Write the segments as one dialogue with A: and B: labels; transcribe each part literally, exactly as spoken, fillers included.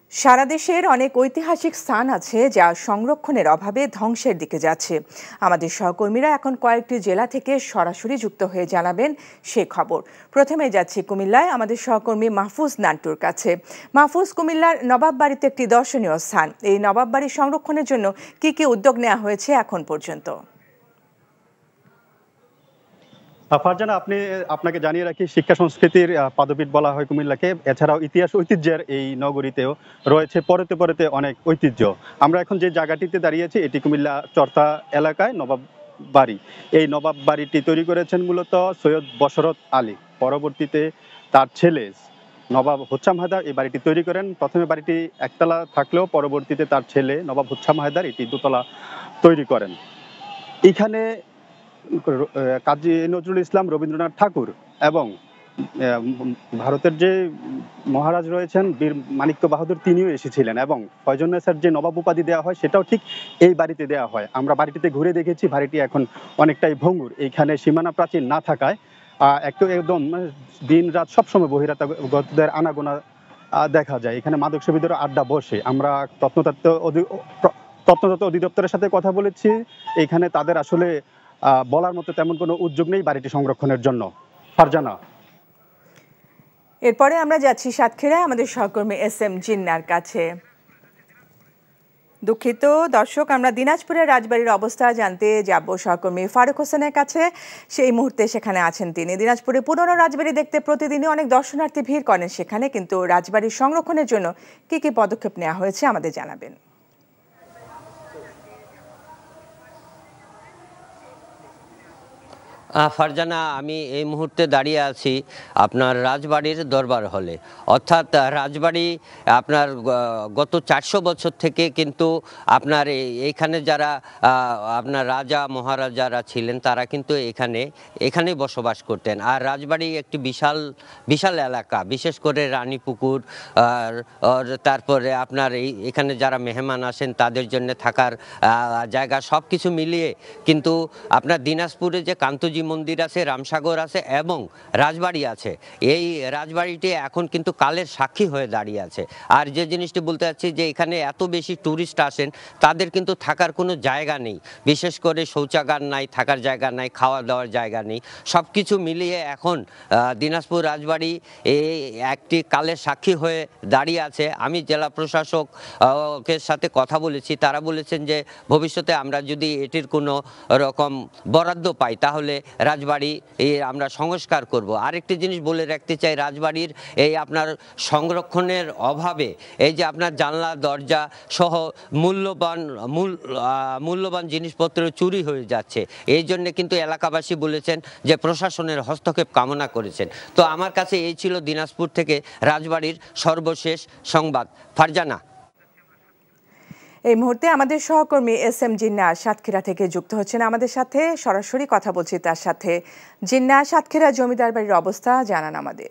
A: সারা দেশের অনেক ঐতিহাসিক স্থান আছে যা সংরক্ষণের অভাবে ধ্বংসের দিকে যাচ্ছে। আমাদের সহকর্মীরা এখন কয়েকটি জেলা থেকে সরাসরি যুক্ত হয়ে জানাবেন সে খবর। প্রথমে যাচ্ছি কুমিল্লায় আমাদের সহকর্মী মাহফুজ নান্টুর কাছে। মাহফুজ, কুমিল্লার নবাববাড়িতে একটি দর্শনীয় স্থান, এই নবাববাড়ি সংরক্ষণের জন্য কি কি উদ্যোগ নেওয়া হয়েছে এখন পর্যন্ত?
B: ফারজানা, আপনি আপনাকে জানিয়ে রাখি, শিক্ষা সংস্কৃতির পাদপীঠ বলা হয় কুমিল্লাকে। এছাড়াও ইতিহাস ঐতিহ্যের এই নগরীতেও রয়েছে পরতে পরতে অনেক ঐতিহ্য। আমরা এখন যে জায়গাটিতে দাঁড়িয়েছি এটি কুমিল্লা চর্তা এলাকায় নবাব বাড়ি। এই নবাব বাড়িটি তৈরি করেছেন মূলত সৈয়দ বশরত আলী। পরবর্তীতে তার ছেলে নবাব হুচ্ছাম হায়দার এই বাড়িটি তৈরি করেন। প্রথমে বাড়িটি একতলা থাকলেও পরবর্তীতে তার ছেলে নবাব হুচ্ছাম হায়দার এটি দোতলা তৈরি করেন। এখানে কাজী নজরুল ইসলাম, রবীন্দ্রনাথ ঠাকুর এবং ভারতের যে মহারাজ রয়েছেন বীর মানিক্য বাহাদুর, তিনিও এসেছিলেন। এবং ফয়জুন্নেসার যে নবাব উপাধি দেওয়া হয় সেটাও ঠিক এই বাড়িতে দেওয়া হয়। আমরা বাড়িটিতে ঘুরে দেখেছি, বাড়িটি এখন অনেকটাই ভঙ্গুর। এইখানে সীমানা প্রাচীর না থাকায় একটু একদম দিন রাত সবসময় বহিরাগতদের আনাগোনা দেখা যায়। এখানে মাদক সেবীদের আড্ডা বসে। আমরা প্রত্নতত্ত্ব প্রত্নতত্ত্ব অধিদপ্তরের সাথে কথা বলেছি। এখানে তাদের আসলে বলার মতো তেমন কোনো উদ্যোগ নেই বাড়িটি সংরক্ষণের জন্য। ফারজানা,
A: এরপরে আমরা যাচ্ছি সাতক্ষীরায় আমাদের সহকর্মী এস এম জিন্নার কাছে। দুঃখিত দর্শক, আমরা দিনাজপুরের রাজবাড়ির অবস্থা জানতে যাব সহকর্মী ফারুক হোসেনের কাছে। সেই মুহূর্তে সেখানে আছেন তিনি। দিনাজপুরে পুরনো রাজবাড়ি দেখতে প্রতিদিনই অনেক দর্শনার্থী ভিড় করেন সেখানে, কিন্তু রাজবাড়ির সংরক্ষণের জন্য কি কি পদক্ষেপ নেওয়া হয়েছে আমাদের জানাবেন।
C: ফারজানা, আমি এই মুহূর্তে দাঁড়িয়ে আছি আপনার রাজবাড়ির দরবার হলে। অর্থাৎ রাজবাড়ি আপনার গত চারশো বছর থেকে কিন্তু আপনার এইখানে যারা আপনার রাজা মহারাজারা ছিলেন তারা কিন্তু এখানে এখানেই বসবাস করতেন। আর রাজবাড়ি একটি বিশাল বিশাল এলাকা, বিশেষ করে রানীপুকুর, আর তারপরে আপনার এই এখানে যারা মেহমান আসেন তাদের জন্য থাকার জায়গা, সব কিছু মিলিয়ে কিন্তু আপনার দিনাজপুরে যে কান্তজি মন্দির আছে, রামসাগর আছে এবং রাজবাড়ি আছে, এই রাজবাড়িটি এখন কিন্তু কালের সাক্ষী হয়ে দাঁড়িয়ে আছে। আর যে জিনিসটি বলতে চাচ্ছি যে এখানে এত বেশি ট্যুরিস্ট আসেন, তাদের কিন্তু থাকার কোনো জায়গা নেই, বিশেষ করে শৌচাগার নাই, থাকার জায়গা নাই, খাওয়া দাওয়ার জায়গা নেই। সব কিছু মিলিয়ে এখন দিনাজপুর রাজবাড়ি এই একটি কালের সাক্ষী হয়ে দাঁড়িয়ে আছে। আমি জেলা প্রশাসকের সাথে কথা বলেছি, তারা বলেছেন যে ভবিষ্যতে আমরা যদি এটির কোনো রকম বরাদ্দ পাই তাহলে রাজবাড়ি আমরা সংস্কার করব। আরেকটি জিনিস বলে রাখতে চাই, রাজবাড়ির এই আপনার সংরক্ষণের অভাবে এই যে আপনার জানলা দরজা সহ মূল্যবান মূল মূল্যবান জিনিসপত্র চুরি হয়ে যাচ্ছে। এই জন্য কিন্তু এলাকাবাসী বলেছেন যে প্রশাসনের হস্তক্ষেপ কামনা করেছেন। তো আমার কাছে এই ছিল দিনাজপুর থেকে রাজবাড়ির সর্বশেষ সংবাদ। ফারজানা,
A: এই মুহূর্তে আমাদের সহকর্মী এস এম জিন্না সাতক্ষীরা থেকে যুক্ত হচ্ছেন আমাদের সাথে। সরাসরি কথা বলছি তার সাথে। জিন্না, সাতক্ষীরা জমিদার বাড়ির অবস্থা জানান আমাদের।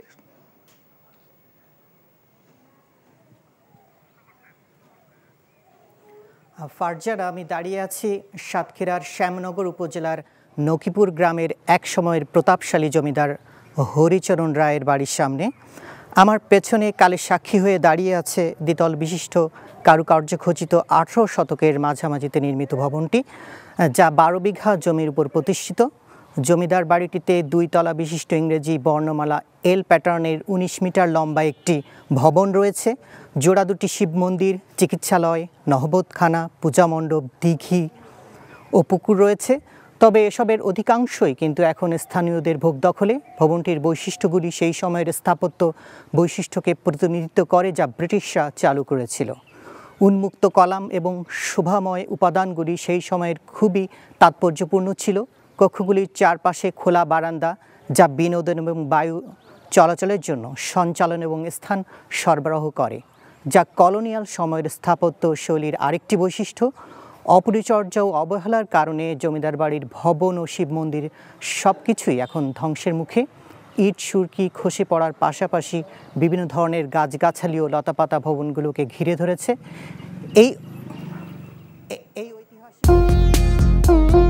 D: ফারজানা, আমি দাঁড়িয়ে আছি সাতক্ষীরার শ্যামনগর উপজেলার নকিপুর গ্রামের এক সময়ের প্রতাপশালী জমিদার হরিচরণ রায়ের বাড়ির সামনে। আমার পেছনে কালের সাক্ষী হয়ে দাঁড়িয়ে আছে দ্বিতল বিশিষ্ট কারুকার্য খচিত আঠারো শতকের মাঝামাঝিতে নির্মিত ভবনটি, যা বারো বিঘা জমির উপর প্রতিষ্ঠিত। জমিদার বাড়িটিতে দুই তলা বিশিষ্ট ইংরেজি বর্ণমালা এল প্যাটার্নের উনিশ মিটার লম্বা একটি ভবন রয়েছে। জোড়া দুটি শিব মন্দির, চিকিৎসালয়, নহবতখানা, পূজা মণ্ডপ, দিঘি ও পুকুর রয়েছে। তবে এসবের অধিকাংশই কিন্তু এখন স্থানীয়দের ভোগ দখলে। ভবনটির বৈশিষ্ট্যগুলি সেই সময়ের স্থাপত্য বৈশিষ্ট্যকে প্রতিনিধিত্ব করে যা ব্রিটিশরা চালু করেছিল। উন্মুক্ত কলাম এবং শোভাময় উপাদানগুলি সেই সময়ের খুবই তাৎপর্যপূর্ণ ছিল। কক্ষগুলির চারপাশে খোলা বারান্দা, যা বিনোদন এবং বায়ু চলাচলের জন্য সঞ্চালন এবং স্থান সরবরাহ করে, যা কলোনিয়াল সময়ের স্থাপত্য শৈলীর আরেকটি বৈশিষ্ট্য। অপরিচর্যা ও অবহেলার কারণে জমিদার বাড়ির ভবন ও শিব মন্দির সব কিছুই এখন ধ্বংসের মুখে। ইট সুরকি খসে পড়ার পাশাপাশি বিভিন্ন ধরনের গাছগাছালি ও লতাপাতা ভবনগুলোকে ঘিরে ধরেছে। এই এই ঐতিহাসিক